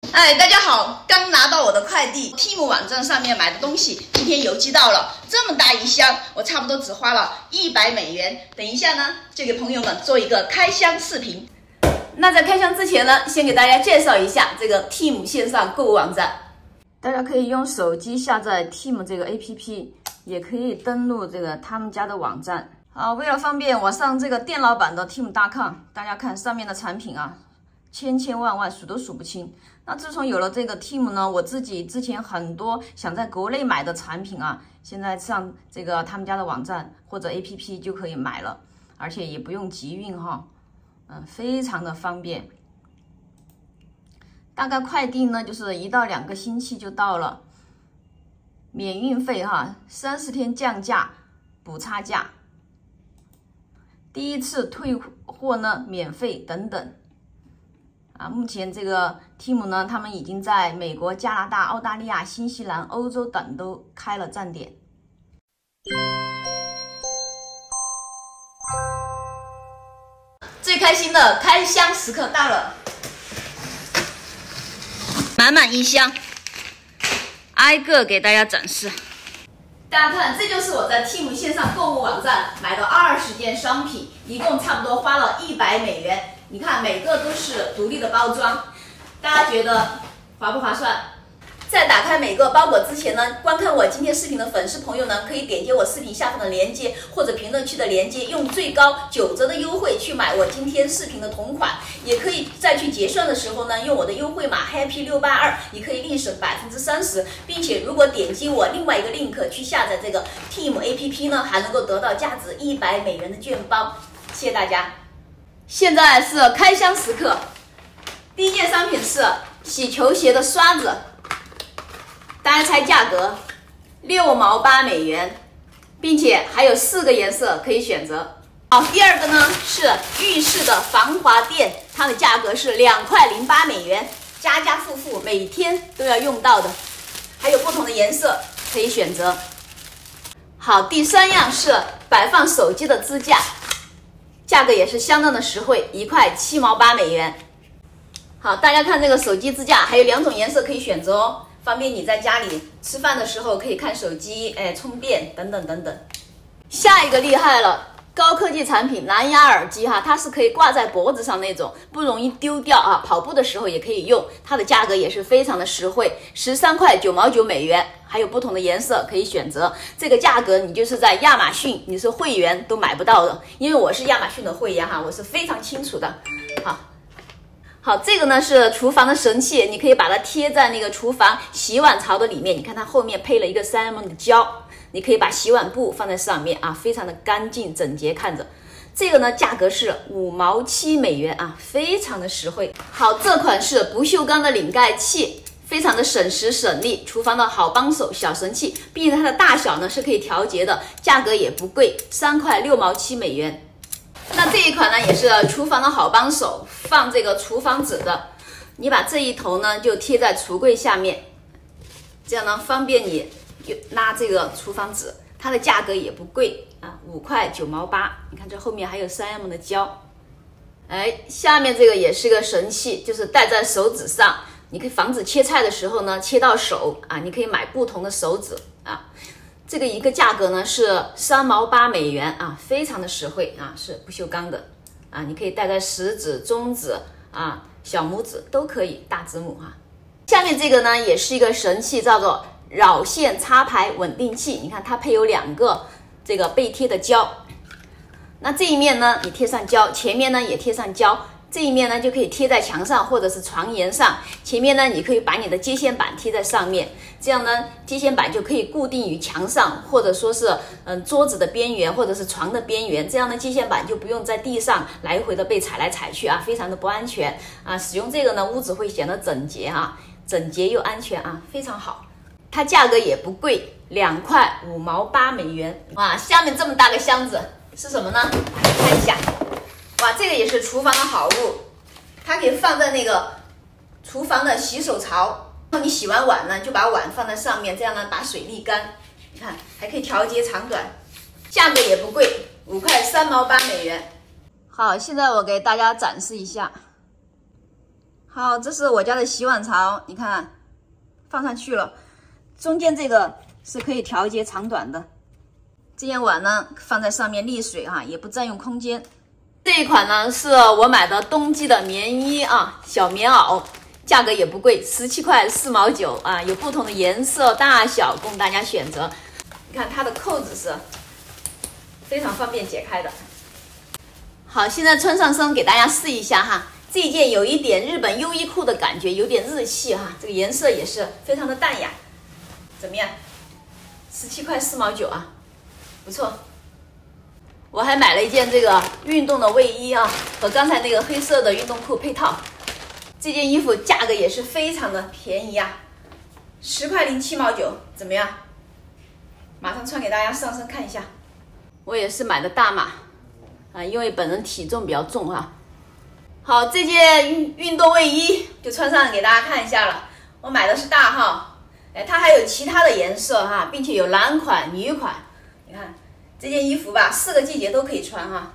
哎，大家好，刚拿到我的快递，Temu 网站上面买的东西，今天邮寄到了，这么大一箱，我差不多只花了100美元。等一下呢，就给朋友们做一个开箱视频。那在开箱之前呢，先给大家介绍一下这个 Temu 线上购物网站。大家可以用手机下载 Temu 这个 APP， 也可以登录这个他们家的网站。好，为了方便，我上这个电脑版的 Temu.com， 大家看上面的产品啊。千万数都数不清。那自从有了这个 Temu 呢，我自己之前很多想在国内买的产品啊，现在上这个他们家的网站或者 APP 就可以买了，而且也不用集运哈，非常的方便。大概快递呢就是1到2个星期就到了，免运费哈，30天降价补差价，第一次退货呢免费等等。目前这个 Temu 呢，他们已经在美国、加拿大、澳大利亚、新西兰、欧洲等都开了站点。最开心的开箱时刻到了，满满一箱，挨个给大家展示。大家看，这就是我在 Temu 线上购物网站买的20件商品，一共差不多花了100美元。你看，每个都是独立的包装，大家觉得划不划算？在打开每个包裹之前呢，观看我今天视频的粉丝朋友呢，可以点击我视频下方的链接或者评论区的链接，用最高9折的优惠去买我今天视频的同款，也可以在去结算的时候呢，用我的优惠码 Happy682，你可以另省30%，并且如果点击我另外一个 link 去下载这个 Temu APP 呢，还能够得到价值100美元的券包。谢谢大家。现在是开箱时刻，第一件商品是洗球鞋的刷子，大家猜价格，6毛8美元，并且还有4个颜色可以选择。好，第二个呢是浴室的防滑垫，它的价格是2块08美元，家家户户每天都要用到的，还有不同的颜色可以选择。好，第3样是摆放手机的支架。价格也是相当的实惠，1块7毛8美元。好，大家看这个手机支架，还有2种颜色可以选择哦，方便你在家里吃饭的时候可以看手机，充电等等等等。下一个厉害了，高科技产品蓝牙耳机哈，它是可以挂在脖子上那种，不容易丢掉啊，跑步的时候也可以用。它的价格也是非常的实惠，13块9毛9美元。还有不同的颜色可以选择，这个价格你就是在亚马逊你是会员都买不到的，因为我是亚马逊的会员哈，我是非常清楚的。好，这个呢是厨房的神器，你可以把它贴在那个厨房洗碗槽的里面，你看它后面配了一个3mm的胶，你可以把洗碗布放在上面啊，非常的干净整洁看着。这个呢价格是5毛7美元啊，非常的实惠。好，这款是不锈钢的拧盖器，非常的省时省力，厨房的好帮手小神器，并且它的大小呢是可以调节的，价格也不贵，3块6毛7美元。那这一款呢也是厨房的好帮手，放这个厨房纸的，你把这一头呢就贴在橱柜下面，这样呢方便你拉这个厨房纸，它的价格也不贵啊，5块9毛8。你看这后面还有3mm的胶。下面这个也是个神器，就是戴在手指上。你可以防止切菜的时候呢切到手啊，你可以买不同的手指啊。这个一个价格呢是3毛8美元啊，非常的实惠啊，是不锈钢的啊，你可以戴在食指、中指啊、小拇指都可以，大指拇哈。下面这个呢也是一个神器，叫做绕线插排稳定器。你看它配有2个这个背贴的胶，那这一面呢你贴上胶，前面呢也贴上胶。这一面呢就可以贴在墙上或者是床沿上，前面呢你可以把你的接线板贴在上面，这样呢接线板就可以固定于墙上，或者说是桌子的边缘或者是床的边缘，这样呢接线板就不用在地上来回的被踩来踩去啊，非常的不安全啊。使用这个呢屋子会显得整洁啊，整洁又安全啊，非常好。它价格也不贵，2块5毛8美元。哇，下面这么大个箱子是什么呢？看一下。哇，这个也是厨房的好物，它可以放在那个厨房的洗手槽，然后你洗完碗呢，就把碗放在上面，这样呢把水沥干。你看，还可以调节长短，价格也不贵，5块3毛8美元。好，现在我给大家展示一下， 好，这是我家的洗碗槽，你看放上去了，中间这个是可以调节长短的。这些碗呢放在上面沥水啊，也不占用空间。这一款呢是我买的冬季的棉衣啊，小棉袄，价格也不贵，17块4毛9啊，有不同的颜色大小供大家选择。你看它的扣子是非常方便解开的。好，现在穿上身给大家试一下哈。这一件有一点日本优衣库的感觉，有点日系哈，这个颜色也是非常的淡雅。怎么样？17块4毛9啊，不错。我还买了一件这个运动的卫衣啊，和刚才那个黑色的运动裤配套。这件衣服价格也是非常的便宜啊，10块07毛9，怎么样？马上穿给大家上身看一下。我也是买的大码啊，因为本人体重比较重啊。好，这件运动卫衣就穿上给大家看一下了。我买的是大号，它还有其他的颜色哈，并且有男款、女款。你看这件衣服吧，4个季节都可以穿哈，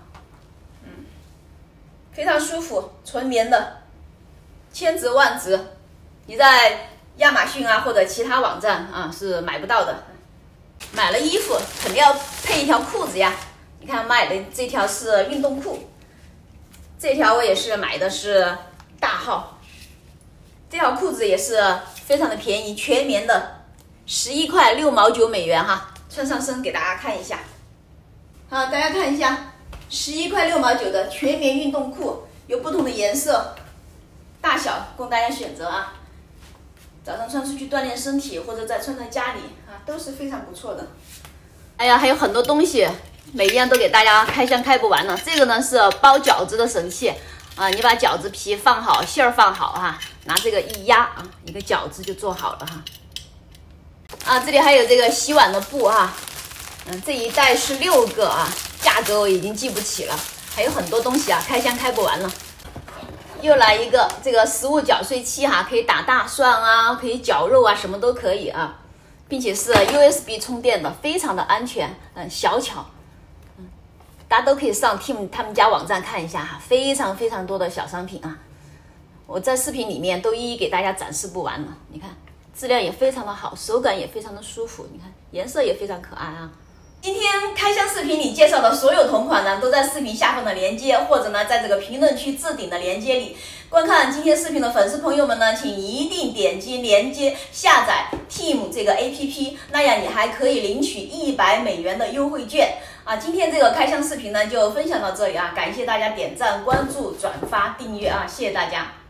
非常舒服，纯棉的，千值万值。你在亚马逊啊或者其他网站啊是买不到的。买了衣服肯定要配一条裤子呀，你看买的这条是运动裤。这条我也是买的是大号，这条裤子也是非常的便宜，全棉的，11块6毛9美元哈。穿上身给大家看一下，好，大家看一下，11块6毛9的全棉运动裤，有不同的颜色、大小供大家选择啊。早上穿出去锻炼身体，或者再穿在家里啊，都是非常不错的。哎呀，还有很多东西。每一样都给大家开箱开不完了。这个呢是包饺子的神器啊，你把饺子皮放好，馅儿放好哈，拿这个一压啊，一个饺子就做好了哈。啊，这里还有这个洗碗的布哈，这一袋是6个啊，价格我已经记不起了，还有很多东西啊，开箱开不完了。又来一个这个食物搅碎器哈，可以打大蒜啊，可以绞肉啊，什么都可以啊，并且是 USB 充电的，非常的安全，小巧。大家都可以上 Tim 他们家网站看一下哈，非常非常多的小商品啊，我在视频里面都一一给大家展示不完了。你看质量也非常的好，手感也非常的舒服，你看颜色也非常可爱啊。今天开箱视频里介绍的所有同款呢，都在视频下方的链接，或者呢在这个评论区置顶的链接里。观看今天视频的粉丝朋友们呢，请一定点击链接下载 Tim 这个 APP， 那样你还可以领取100美元的优惠券啊。今天这个开箱视频呢就分享到这里啊，感谢大家点赞、关注、转发、订阅啊，谢谢大家。